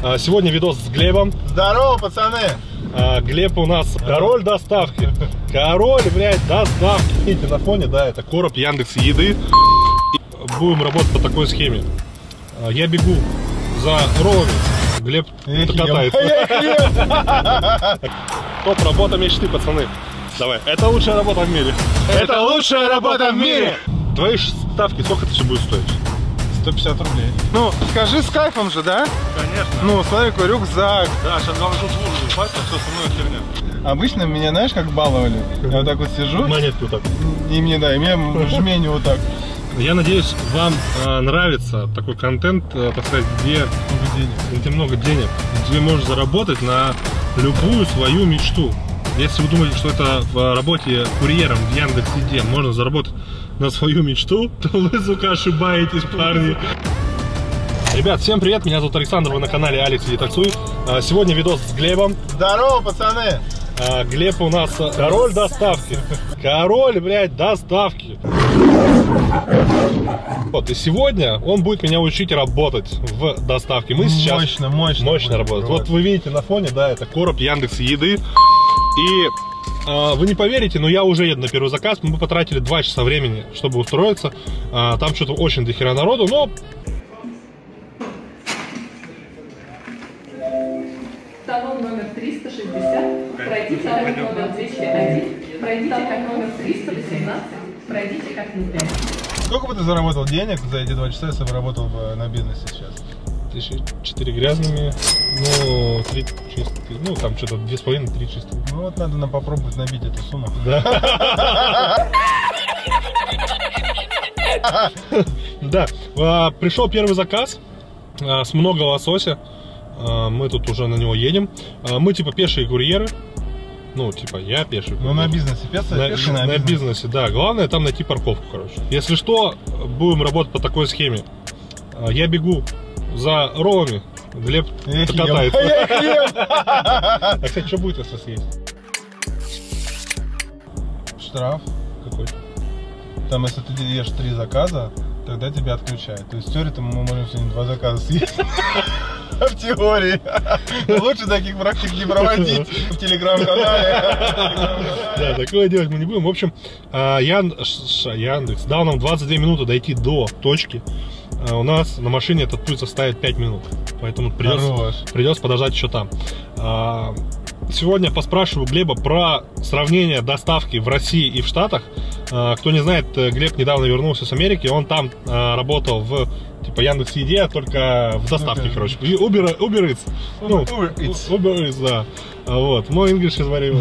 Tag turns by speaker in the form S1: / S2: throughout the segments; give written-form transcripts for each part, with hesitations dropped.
S1: Сегодня видос с Глебом.
S2: Здорово, пацаны!
S1: Глеб у нас король доставки. Король, блядь, доставки. Видите, на фоне, да, это короб Яндекс.Еды. Будем работать по такой схеме. Я бегу за роллами. Глеб катается. Топ работа мечты, пацаны. Давай, это лучшая работа в мире.
S2: Это лучшая работа в мире!
S1: Твои ставки, сколько это все будет стоить?
S2: 150 рублей. Ну, скажи с кайфом же, да?
S1: Конечно.
S2: Ну, смотри, какой рюкзак.
S1: Да, сейчас главное тут лужу упасть, а все остальное херня.
S2: Обычно меня, знаешь, как баловали? Я вот так вот сижу.
S1: Монетку так.
S2: И мне, да, и мне жмени вот так.
S1: Я надеюсь, вам нравится такой контент, так сказать, где много денег, где можешь заработать на любую свою мечту. Если вы думаете, что это в работе курьером в Яндекс.Еде можно заработать на свою мечту, то вы, сука, ошибаетесь, парни. Ребят, всем привет, меня зовут Александр, вы на канале Алекс Иди Таксуй. Сегодня видос с Глебом.
S2: Здорово, пацаны!
S1: Глеб у нас король доставки. Король, блядь, доставки. Вот, и сегодня он будет меня учить работать в доставке. Мы сейчас мощно работаем. Вот вы видите на фоне, да, это короб Яндекс.Еды. И вы не поверите, но я уже еду на первый заказ. Мы потратили 2 часа времени, чтобы устроиться. Там что-то очень дохера народу, но...
S3: Талон номер 360, пройдите как номер 201, пройдите как номер 318, пройдите как номер 5.
S2: Сколько бы ты заработал денег за эти 2 часа, если бы работал на бизнесе сейчас?
S1: 4 грязными, ну, 3 чистые, ну, там что-то 2,5-3 чистые.
S2: Ну, вот надо нам попробовать набить эту сумму.
S1: Да. Да, пришел первый заказ с много лосося. Мы тут уже на него едем. Мы типа пешие курьеры. Ну, типа, я пеший курьер.
S2: Ну, на бизнесе, пеший
S1: на бизнесе, да. Главное там найти парковку, короче. Если что, будем работать по такой схеме. Я бегу за роллами, Глеб катается. А, кстати, что будет, если съесть?
S2: Штраф.
S1: Какой?
S2: Там, если ты ешь 3 заказа, тогда тебя отключают. То есть в теории мы можем сегодня 2 заказа съесть. В теории. Лучше таких практик не проводить в телеграм-канале.
S1: Да, такое делать мы не будем. В общем, Яндекс дал нам 22 минуты дойти до точки. У нас на машине этот путь составит 5 минут. Поэтому придется подождать еще там. Сегодня поспрашиваю Глеба про сравнение доставки в России и в Штатах. Кто не знает, Глеб недавно вернулся с Америки. Он там работал в типа Яндекс.Еде, только в доставке, короче. Uber Eats. Ну, Uber Eats, да. Вот. Мой English is very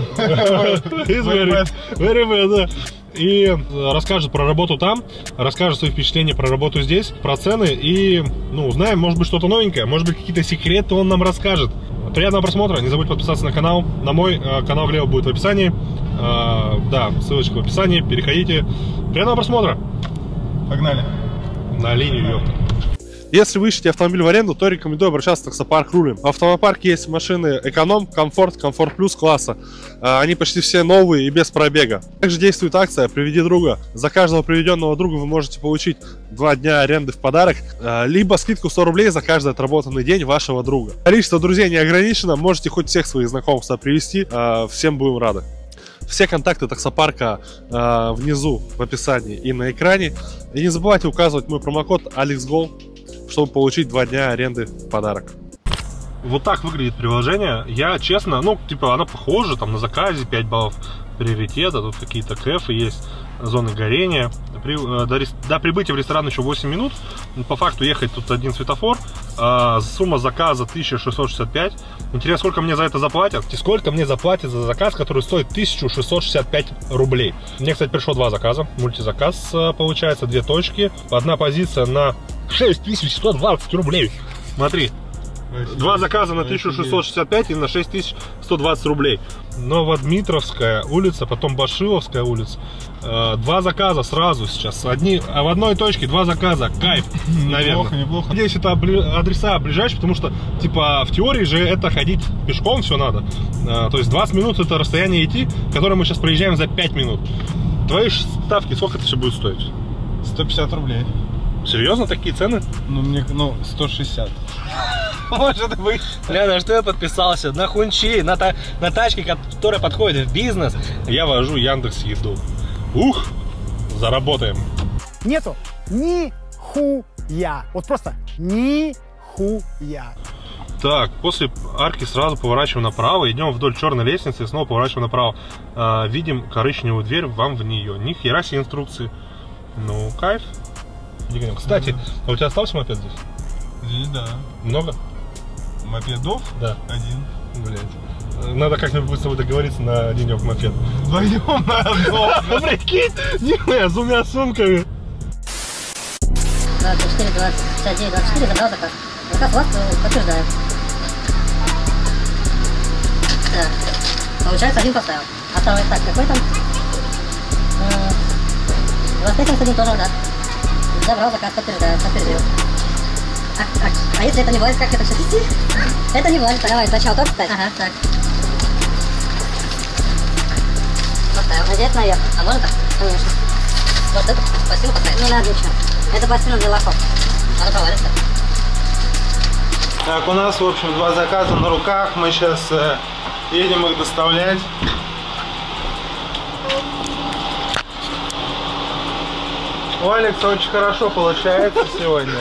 S1: bad, да. И расскажет про работу там, расскажет свои впечатления про работу здесь, про цены. И, ну, узнаем, может быть, что-то новенькое, может быть, какие-то секреты он нам расскажет. Приятного просмотра, не забудь подписаться на канал. На мой канал Глеба будет в описании. Да, ссылочка в описании, переходите. Приятного просмотра.
S2: Погнали.
S1: На линию, ёпта. Если вы ищете автомобиль в аренду, то рекомендую обращаться в Таксопарк Рулим. В автомопарке есть машины эконом, комфорт плюс класса. Они почти все новые и без пробега. Также действует акция «Приведи друга». За каждого приведенного друга вы можете получить 2 дня аренды в подарок, либо скидку 100 рублей за каждый отработанный день вашего друга. Количество друзей не ограничено, можете хоть всех своих знакомых сюда привезти, всем будем рады. Все контакты таксопарка внизу в описании и на экране. И не забывайте указывать мой промокод ALEXGO, чтобы получить 2 дня аренды в подарок. Вот так выглядит приложение. Я, честно, ну, типа, она похожа, там, на заказе 5 баллов приоритета, тут какие-то кэфы есть, зоны горения. До прибытия в ресторан еще 8 минут. По факту ехать тут один светофор. Сумма заказа 1665. Интересно, сколько мне за это заплатят? И сколько мне заплатят за заказ, который стоит 1665 рублей. Мне, кстати, пришло 2 заказа. Мультизаказ получается, 2 точки. Одна позиция на 6120 рублей. Смотри. 2 заказа на 1665 и на 6120 рублей. Новодмитровская улица, потом Башиловская улица. 2 заказа сразу сейчас. В одной точке 2 заказа. Кайф, наверное.
S2: Неплохо.
S1: Надеюсь, это адреса ближайшие, потому что, типа, в теории же это ходить пешком все надо. То есть 20 минут это расстояние идти, которое мы сейчас проезжаем за 5 минут. Твои ставки, сколько это все будет стоить?
S2: 150 рублей.
S1: Серьезно, такие цены?
S2: Ну, 160. Может быть.
S4: Бля, на что я подписался? На хунчи, на тачке, которая подходит в бизнес.
S1: Я вожу Яндекс.Еду. Ух, заработаем.
S5: Нету нихуя. Вот просто нихуя.
S1: Так, после арки сразу поворачиваем направо, идем вдоль черной лестницы и снова поворачиваем направо. Видим коричневую дверь, вам в нее. Ни хера себе инструкции. Ну, кайф. Кстати, а у тебя остался мопед здесь?
S2: Здесь, да.
S1: Много?
S2: Мопедов?
S1: Да.
S2: Один.
S1: Блять. Надо как-нибудь с тобой договориться на денек мопед.
S2: Вдвоем на одном.
S1: Прикинь, нихуя, с двумя сумками.
S6: 24, 29, 24, забрал заказ. Заказ вас подтверждаю. Так, получается, один поставил. А второй, так, какой там? 2571 тоже, да. Забрал заказ, подтверждаю, подтвердил. А если это не влазит, как это все вести? Это не влазит, давай, сначала только ставь. Ага, так. Поставил. Надеюсь, наверх. А можно так? Конечно. Вот эту пластину поставить? Не надо ничего. Это пластина для лохов. Она провалится.
S2: Так, у нас, в общем, 2 заказа на руках. Мы сейчас едем их доставлять. У Алекса очень хорошо получается сегодня.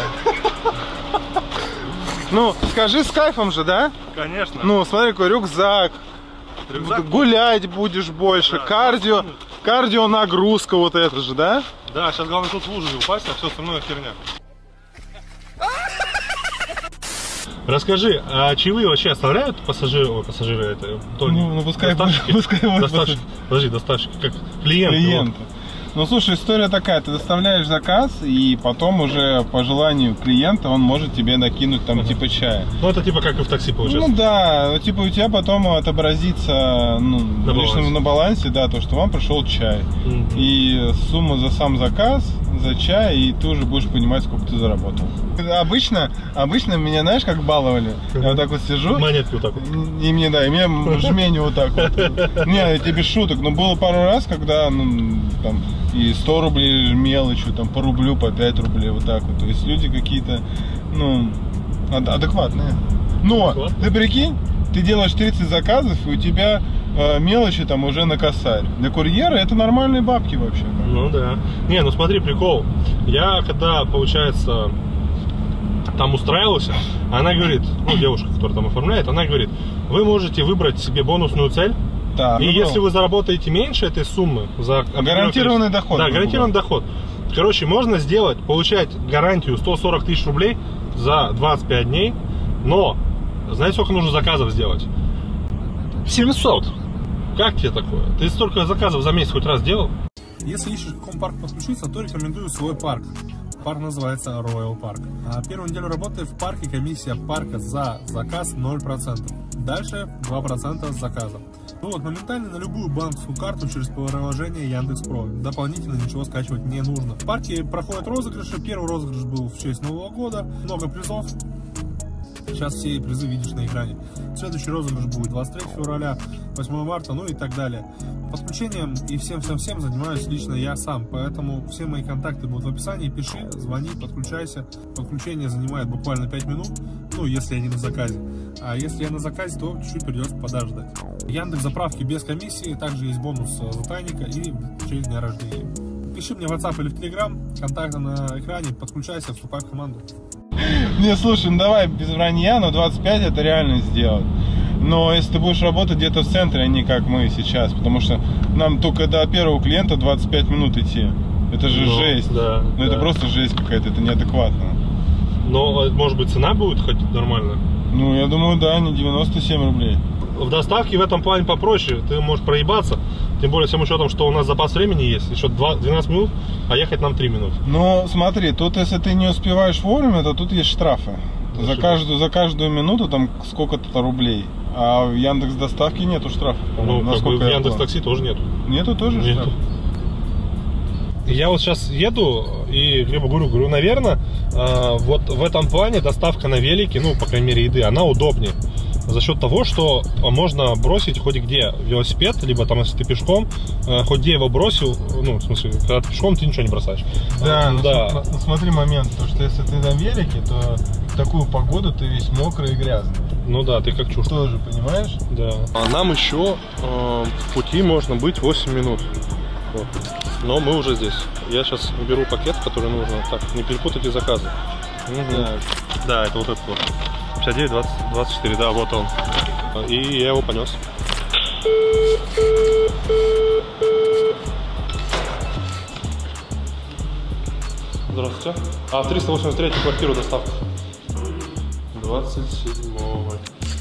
S2: Ну, скажи, с кайфом же, да?
S1: Конечно.
S2: Ну, смотри, какой рюкзак. Гулять будешь больше. Да, кардио нагрузка вот это же, да?
S1: Да, сейчас главное тут в лужу не упасть, а все остальное херня. Расскажи, а чаевые вообще оставляют пассажиры это?
S2: Ну, пускай
S1: доставщик, подожди, доставщик, как клиент.
S2: Ну, слушай, история такая, ты доставляешь заказ, и потом уже по желанию клиента он может тебе накинуть там типа чая.
S1: Ну, это типа как и в такси получается.
S2: Ну, да, типа у тебя потом отобразится на балансе, да, то, что вам пришел чай. И сумма за сам заказ, за чай, и ты уже будешь понимать, сколько ты заработал. Обычно меня, знаешь, как баловали? Я вот так вот сижу.
S1: Монетки вот так вот.
S2: И мне, да, и мне жмени вот так вот. Не, я тебе без шуток, но было пару раз, когда, ну, там, и 100 рублей мелочью, там, по рублю, по 5 рублей, вот так вот. То есть люди какие-то, ну, адекватные. Но, ты прикинь, ты делаешь 30 заказов, и у тебя мелочи там уже на косарь. Для курьера это нормальные бабки вообще.
S1: Ну да. Не, ну смотри, прикол. Я когда, получается, там устраивался, она говорит, ну, девушка, которая там оформляет, она говорит, вы можете выбрать себе бонусную цель. Да, и если вы заработаете меньше этой суммы за
S2: гарантированный доход.
S1: Да, гарантированный доход. Короче, можно сделать, получать гарантию 140 тысяч рублей за 25 дней, но знаете, сколько нужно заказов сделать? 700. Как тебе такое? Ты столько заказов за месяц хоть раз делал? Если ищешь, к какому парку подключиться, то рекомендую свой парк. Парк называется Royal Park. Первую неделю работы в парке комиссия парка за заказ 0%. Дальше 2% с заказа. Ну вот, моментально на любую банковскую карту через приложение Яндекс.Про. Дополнительно ничего скачивать не нужно. В парке проходят розыгрыши. Первый розыгрыш был в честь Нового года. Много призов. Сейчас все призы видишь на экране. Следующий розыгрыш будет 23 февраля, 8 марта, ну и так далее. Подключением и всем занимаюсь лично я сам, поэтому все мои контакты будут в описании. Пиши, звони, подключайся. Подключение занимает буквально 5 минут, ну если я не на заказе. А если я на заказе, то чуть-чуть придется подождать. Яндекс заправки без комиссии, также есть бонус за тайника и в честь дня рождения. Пиши мне в WhatsApp или в Telegram, контакты на экране, подключайся, вступай в команду.
S2: Не, слушай, ну давай без вранья, но 25 это реально сделать. Но если ты будешь работать где-то в центре, а не как мы сейчас, потому что нам только до первого клиента 25 минут идти. Это же жесть.
S1: Да,
S2: ну это просто жесть какая-то, это неадекватно.
S1: Но, может быть, цена будет хоть нормально?
S2: Ну, я думаю, да, не 97 рублей.
S1: В доставке в этом плане попроще, ты можешь проебаться. Тем более, всем учетом, что у нас запас времени есть, еще 12 минут, а ехать нам 3 минуты.
S2: Ну, смотри, тут если ты не успеваешь вовремя, то тут есть штрафы. За каждую минуту там сколько-то рублей. А в Яндекс доставке нету штрафов.
S1: Ну, как бы в Яндекс такси тоже нету.
S2: Нету тоже штрафов?
S1: Я вот сейчас еду и говорю, наверное, вот в этом плане доставка на велике, ну, по крайней мере, еды, она удобнее. За счет того, что можно бросить хоть где велосипед, либо там, если ты пешком, хоть где его бросил, ну, в смысле, когда ты пешком, ты ничего не бросаешь.
S2: Да, да. Смотри момент, потому что если ты на велике, то такую погоду ты весь мокрый и грязный.
S1: Ну да, ты как чушь.
S2: Тоже, понимаешь?
S1: Да. А нам еще в пути можно быть 8 минут. Вот. Но мы уже здесь. Я сейчас беру пакет, который нужно. Так, не перепутайте заказы. Угу. Да, это вот этот вот. 59, 20, 24, да, вот он. И я его понес. Здравствуйте. А, в 383 квартиру доставка. 27-го.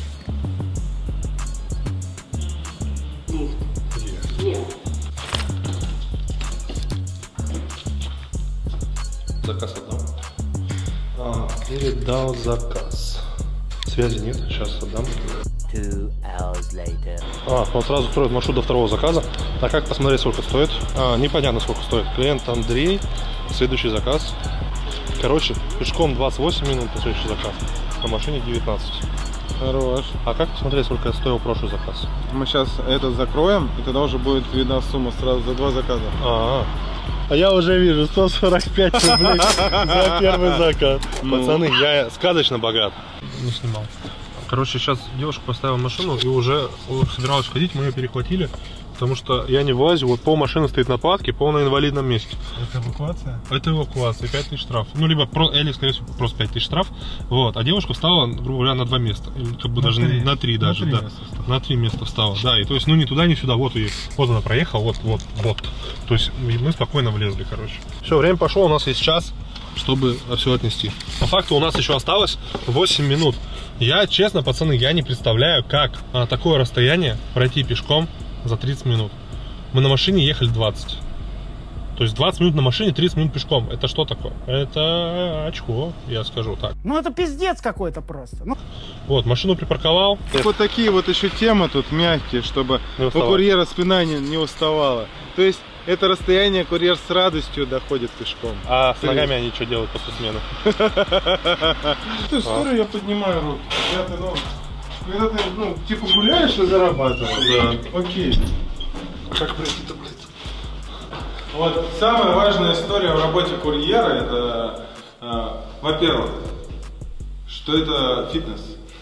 S1: Заказ отдал. Передал заказ. Связи нет, сейчас отдам.
S7: 2 hours later.
S1: Он сразу строит маршрут до второго заказа. А как посмотреть, сколько стоит? Непонятно, сколько стоит. Клиент Андрей. Следующий заказ. Короче, пешком 28 минут на следующий заказ. На машине 19.
S2: Хорош.
S1: А как посмотреть, сколько стоил прошлый заказ?
S2: Мы сейчас этот закроем, и тогда уже будет видна сумма сразу за 2 заказа.
S1: А я уже вижу 145 рублей за первый заказ. Пацаны, я сказочно богат. Не снимал. Короче, сейчас девушка поставила машину и уже собиралась ходить, мы ее перехватили. Потому что я не вылазю, вот пол машины стоит на платке, пол на инвалидном месте.
S2: Это эвакуация?
S1: Это эвакуация, 5000 штраф. Ну, либо, или, скорее всего, просто 5000 штраф. Вот, а девушка встала, грубо говоря, на 2 места. Или, как бы, даже на 3 даже, да. На 3 места встала, да. И то есть, ну, ни туда, ни сюда. Вот и вот она проехала, вот. То есть, мы спокойно влезли, короче. Все, время пошло, у нас есть час, чтобы все отнести. По факту у нас еще осталось 8 минут. Я, честно, пацаны, я не представляю, как такое расстояние пройти пешком за 30 минут. Мы на машине ехали 20. То есть 20 минут на машине, 30 минут пешком. Это что такое? Это очко, я скажу так.
S5: Ну это пиздец какой-то просто.
S1: Вот, машину припарковал.
S2: Вот такие вот еще темы тут мягкие, чтобы у курьера спина не уставала. То есть это расстояние курьер с радостью доходит пешком.
S1: А с ногами они что делают после смены?
S2: Эту историю я поднимаю руки. Когда ты, типа гуляешь и зарабатываешь. Да. Окей.
S1: Как бы это,
S2: Вот самая важная история в работе курьера, это, во-первых, что это фитнес.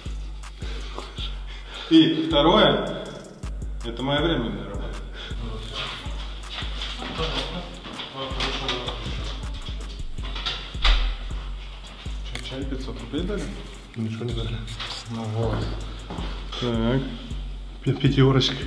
S2: И второе, это моя временная работа. Чай 500 рублей дали?
S1: Ничего не дали.
S2: Ну вот. Так.
S1: Пятерочки.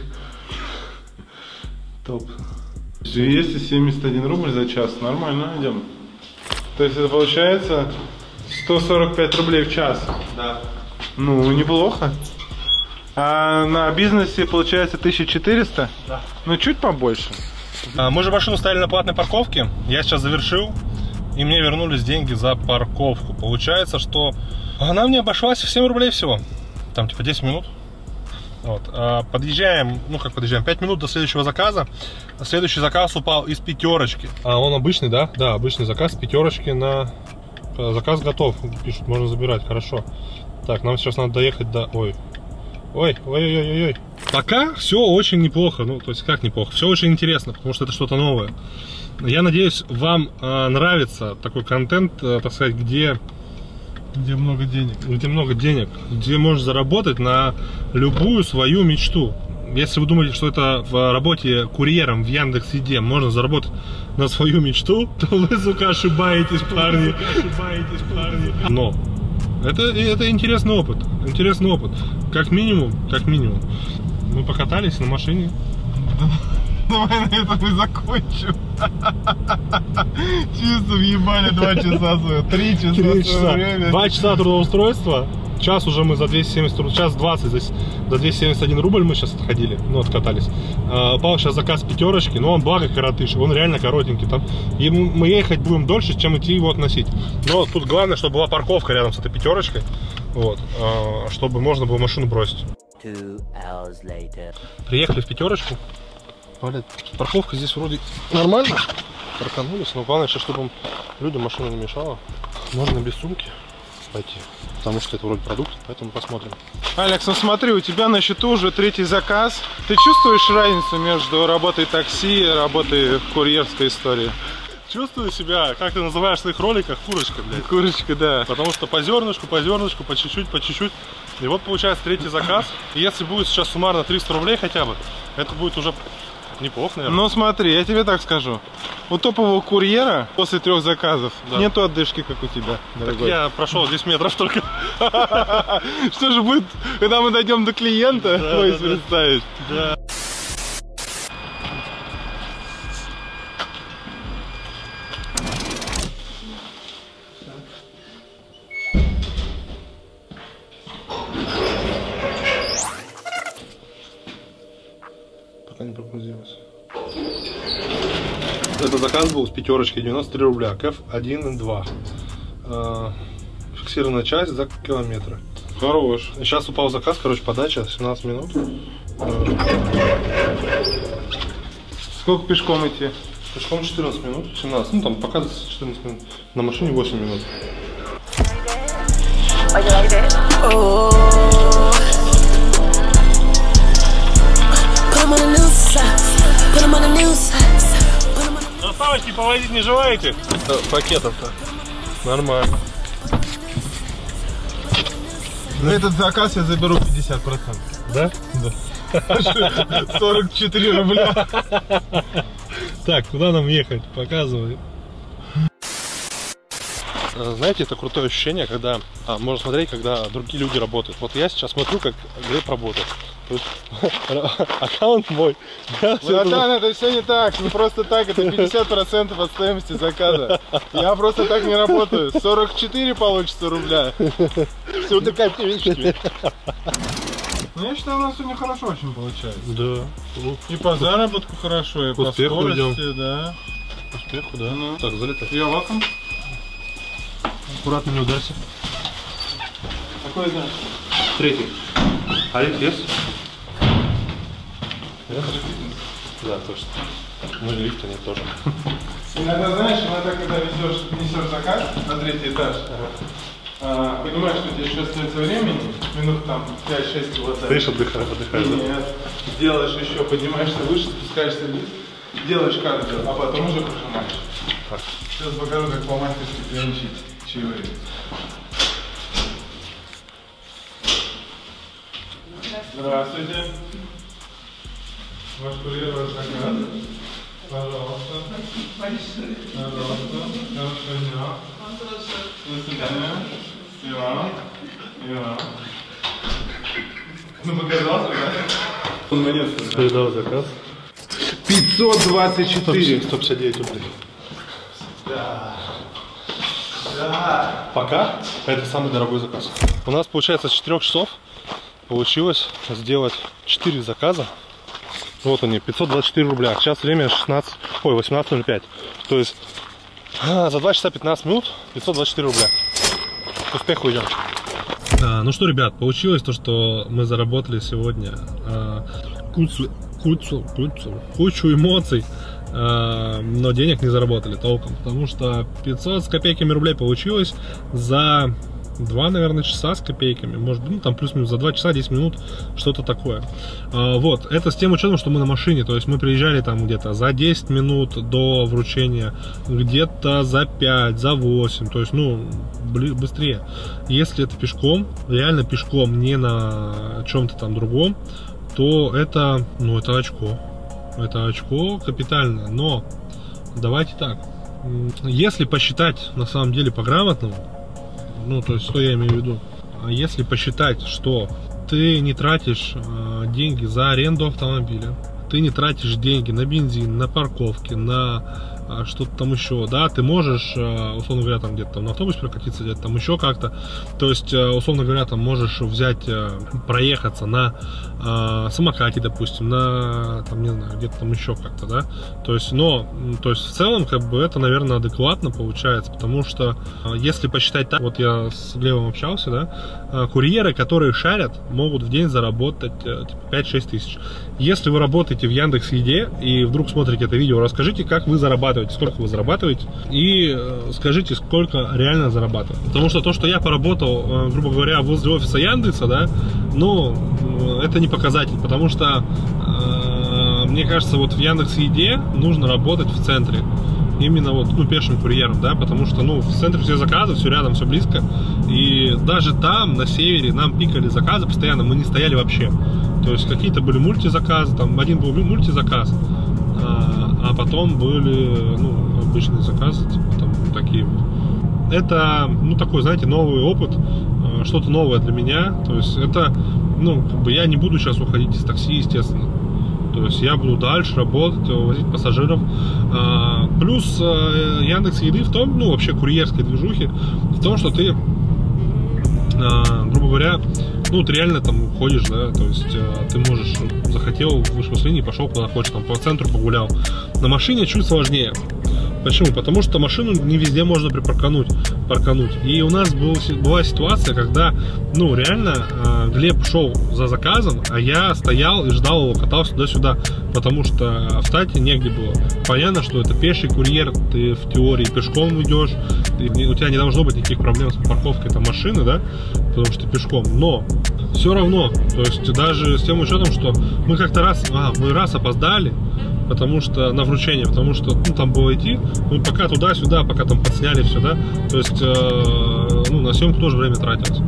S1: Топ.
S2: 271 рубль за час. Нормально, идем. То есть это получается 145 рублей в час.
S1: Да.
S2: Ну, неплохо. А на бизнесе получается 1400?
S1: Да.
S2: Ну, чуть побольше.
S1: Мы же машину ставили на платной парковке. Я сейчас завершил. И мне вернулись деньги за парковку. Получается, что она мне обошлась в 7 рублей всего. Там типа 10 минут. Вот. Подъезжаем, 5 минут до следующего заказа. Следующий заказ упал из пятерочки. Он обычный, да? Да, обычный заказ пятерочки на... Заказ готов, пишут, можно забирать, хорошо. Так, нам сейчас надо доехать до... Ой. Пока все очень неплохо, то есть как неплохо, все очень интересно, потому что это что-то новое. Я надеюсь, вам нравится такой контент, так сказать, где много денег, где можно заработать на любую свою мечту. Если вы думаете, что это в работе курьером в Яндекс.Еде можно заработать на свою мечту, то вы, сука, ошибаетесь, парни. Но это интересный опыт. Как минимум. Мы покатались на машине.
S2: Давай на этом и закончим. Чисто въебали 2 часа, 3 часа.
S1: 2 часа трудоустройства. Час уже мы за 270 рублей, час 20 за 271 рубль мы сейчас отходили, откатались. Упал сейчас заказ пятерочки, но он благо коротыш, он реально коротенький. Там, и мы ехать будем дольше, чем идти его относить. Но тут главное, чтобы была парковка рядом с этой пятерочкой, чтобы можно было машину бросить.
S7: 2 hours later.
S1: Приехали в пятерочку. Парковка здесь вроде нормально. Парканулись, но главное сейчас, чтобы людям машина не мешала. Можно без сумки пойти, потому что это вроде продукт, поэтому посмотрим.
S2: Алекс, смотри, у тебя на счету уже 3-й заказ. Ты чувствуешь разницу между работой такси и работой в курьерской истории?
S1: Чувствую себя, как ты называешь в своих роликах, курочка, блядь.
S2: Курочка, да.
S1: Потому что по зернышку, по чуть-чуть, по чуть-чуть. И вот получается третий заказ. И если будет сейчас суммарно 300 рублей хотя бы, это будет уже неплохо, наверное.
S2: Ну смотри, я тебе так скажу. У топового курьера после 3 заказов
S1: Да.
S2: нету отдышки, как у тебя, дорогой.
S1: Я прошел 10 метров только.
S2: Что же будет, когда мы дойдем до клиента? Ой, представить.
S1: Да.
S2: Пока не прогрузилось.
S1: Это заказ был с пятерочки, 93 рубля, КЭФ 1 и 2. Фиксированная часть за километры.
S2: Хорош.
S1: Сейчас упал заказ, короче, подача 17 минут.
S2: Сколько пешком идти?
S1: Пешком 14 минут, 17, ну там показывается 14 минут. На машине 8 минут. Доставочки повозить не желаете? Пакетом-то. Нормально.
S2: За этот заказ я заберу 50%.
S1: Да?
S2: Да. 44 рубля.
S1: Так, куда нам ехать? Показывай. Знаете, это крутое ощущение, когда можно смотреть, когда другие люди работают. Вот я сейчас смотрю, как Глеб работает. То есть, аккаунт мой.
S2: Братан, это все не так, не просто так, это 50% от стоимости заказа. Я просто так не работаю. 44 получится рубля. Все такая привычка. Ну я считаю, у нас сегодня хорошо очень получается.
S1: Да.
S2: И по заработку хорошо, и по
S1: успеху
S2: скорости,
S1: идем.
S2: да.
S1: Успеху, да.
S2: Ну.
S1: Так, залетай.
S2: You're welcome.
S1: Аккуратно, не ударься.
S2: Какой этаж?
S1: 3. Олег, есть? Да, точно. Ну и лифта нет тоже.
S2: Иногда, знаешь, иногда, когда несешь заказ на 3-й этаж, понимаешь, что тебе еще остается времени, минут там 5-6 хватает.
S1: Стоишь, отдыхаешь, да?
S2: Нет, делаешь еще, поднимаешься выше, спускаешься вниз, делаешь кардио, а потом уже прожимаешь.
S1: Так.
S2: Сейчас покажу, как по-мастерски перенчить чаевые. Здравствуйте. Ваш курьер, ваш заказ. Пожалуйста. Пожалуйста. Хорошего дня. До свидания. И вам. И вам. Ну, показался, да? Он наконец-то.
S1: Передал заказ.
S2: 524.
S1: 159 рублей.
S2: Да. Да.
S1: Пока это самый дорогой заказ. У нас получается с 4 часов получилось сделать 4 заказа. Вот они, 524 рубля. Сейчас время 18:05. То есть за 2 часа 15 минут 524 рубля. К успеху идем. Ну что, ребят, получилось то, что мы заработали сегодня кучу эмоций, но денег не заработали толком, потому что 500 с копейками рублей получилось за 2, наверное, часа с копейками, может быть, ну там плюс-минус за 2 часа 10 минут, что-то такое. Вот, это с тем учетом, что мы на машине, то есть мы приезжали там где-то за 10 минут до вручения, где-то за 5, за 8, то есть, ну, быстрее. Если это пешком, реально пешком, не на чем-то там другом, то это, ну, это очко. Это очко капитально, но давайте так, если посчитать на самом деле по-грамотному, ну, то есть, что я имею в виду? Если посчитать, что ты не тратишь деньги за аренду автомобиля, ты не тратишь деньги на бензин, на парковки, на что-то там еще, да, ты можешь, условно говоря, там где-то на автобус прокатиться, где-то там еще как-то, то есть, условно говоря, там можешь взять, проехаться на самокате, допустим, на, там, не знаю, где-то там еще как-то, да, то есть, но, то есть, в целом, как бы, это, наверное, адекватно получается, потому что, если посчитать так, вот я с Глебом общался, да, курьеры, которые шарят, могут в день заработать, типа, 5-6 тысяч. Если вы работаете в Яндекс.Еде и вдруг смотрите это видео, расскажите, как вы зарабатываете, сколько вы зарабатываете, и скажите, сколько реально зарабатываете. Потому что то, что я поработал, грубо говоря, возле офиса Яндекса, да, ну, это не показатель, потому что, мне кажется, вот в Яндекс.Еде нужно работать в центре. именно вот, ну, пешим курьером, да, потому что, ну, в центре все заказы, все рядом, все близко, и даже там, на севере, нам пикали заказы постоянно, мы не стояли вообще, то есть какие-то были мультизаказы, там один был мультизаказ, а потом были, ну, обычные заказы, типа, там, такие вот. Это, ну, такой, знаете, новый опыт, что-то новое для меня, то есть это, ну, как бы я не буду сейчас уходить из такси, естественно. То есть я буду дальше работать, возить пассажиров. Плюс Яндекс.Еды в том, ну, вообще курьерской движухи, в том, что ты, грубо говоря, ну, ты реально там ходишь, да, то есть ты можешь, захотел, вышел с линии, пошел куда хочешь, там по центру погулял. На машине чуть сложнее. Почему? Потому что машину не везде можно паркануть. И у нас была ситуация, когда, ну, реально, Глеб шел за заказом, а я стоял и ждал его, катался туда-сюда, потому что встать негде было. Понятно, что это пеший курьер, ты в теории пешком идешь, у тебя не должно быть никаких проблем с парковкой там машины, да, потому что ты пешком, но все равно, то есть даже с тем учетом, что мы как-то раз опоздали, потому что на вручение, потому что, ну, там было идти, ну, пока туда-сюда, пока там подсняли все, да, то есть, ну, на съемку тоже время тратилось.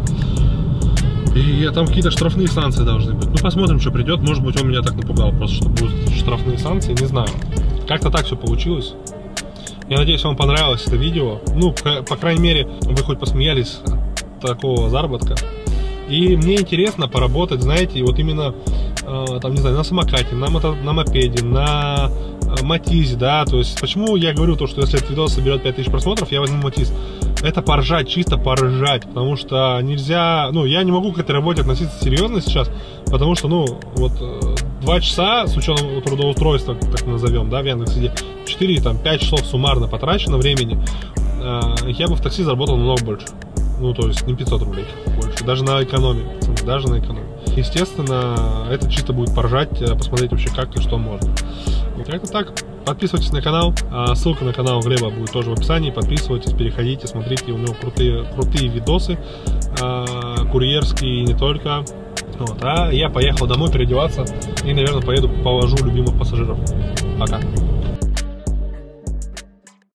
S1: И там какие-то штрафные санкции должны быть. Ну, посмотрим, что придет, может быть, он меня так напугал, просто, что будут штрафные санкции, не знаю. Как-то так все получилось. Я надеюсь, вам понравилось это видео. Ну, по крайней мере, вы хоть посмеялись от такого заработка. И мне интересно поработать, знаете, вот именно, там, не знаю, на самокате, на мопеде, на Матизе, да, то есть, почему я говорю то, что если этот видос соберет 5000 просмотров, я возьму Матиз. Это поржать, чисто поржать, потому что нельзя, ну, я не могу к этой работе относиться серьезно сейчас, потому что, ну, вот, 2 часа, с учетом трудоустройства, так назовем, да, в Яндексе, 4-5 часов суммарно потрачено времени, я бы в такси заработал намного больше. Ну, то есть не 500 рублей больше, даже на экономии, даже на экономии. Естественно, это чисто будет поржать, посмотреть вообще как и что можно. Вот как-то так. Подписывайтесь на канал, ссылка на канал Глеба будет тоже в описании. Подписывайтесь, переходите, смотрите, у него крутые видосы, курьерские и не только. Вот. А я поехал домой переодеваться и, наверное, поеду повожу любимых пассажиров. Пока.